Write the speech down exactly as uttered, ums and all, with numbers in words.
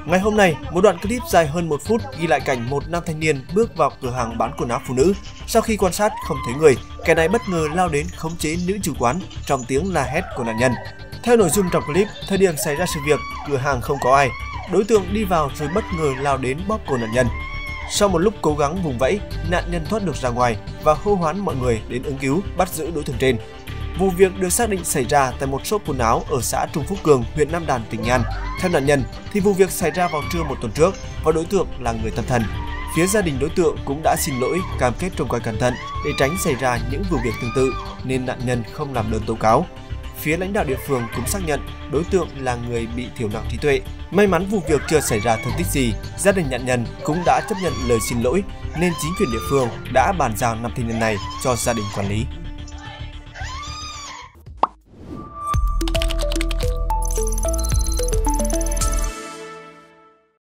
Ngày hôm nay, một đoạn clip dài hơn một phút ghi lại cảnh một nam thanh niên bước vào cửa hàng bán quần áo phụ nữ. Sau khi quan sát không thấy người, kẻ này bất ngờ lao đến khống chế nữ chủ quán trong tiếng la hét của nạn nhân. Theo nội dung trong clip, thời điểm xảy ra sự việc, cửa hàng không có ai. Đối tượng đi vào rồi bất ngờ lao đến bóp cổ nạn nhân. Sau một lúc cố gắng vùng vẫy, nạn nhân thoát được ra ngoài và hô hoán mọi người đến ứng cứu, bắt giữ đối tượng trên. Vụ việc được xác định xảy ra tại một shop quần áo ở xã Trung Phúc Cường, huyện Nam Đàn, tỉnh Nghệ An. Theo nạn nhân, thì vụ việc xảy ra vào trưa một tuần trước và đối tượng là người tâm thần. Phía gia đình đối tượng cũng đã xin lỗi, cam kết trông coi cẩn thận để tránh xảy ra những vụ việc tương tự nên nạn nhân không làm đơn tố cáo. Phía lãnh đạo địa phương cũng xác nhận đối tượng là người bị thiểu năng trí tuệ. May mắn vụ việc chưa xảy ra thương tích gì, gia đình nạn nhân cũng đã chấp nhận lời xin lỗi nên chính quyền địa phương đã bàn giao năm thanh niên này cho gia đình quản lý.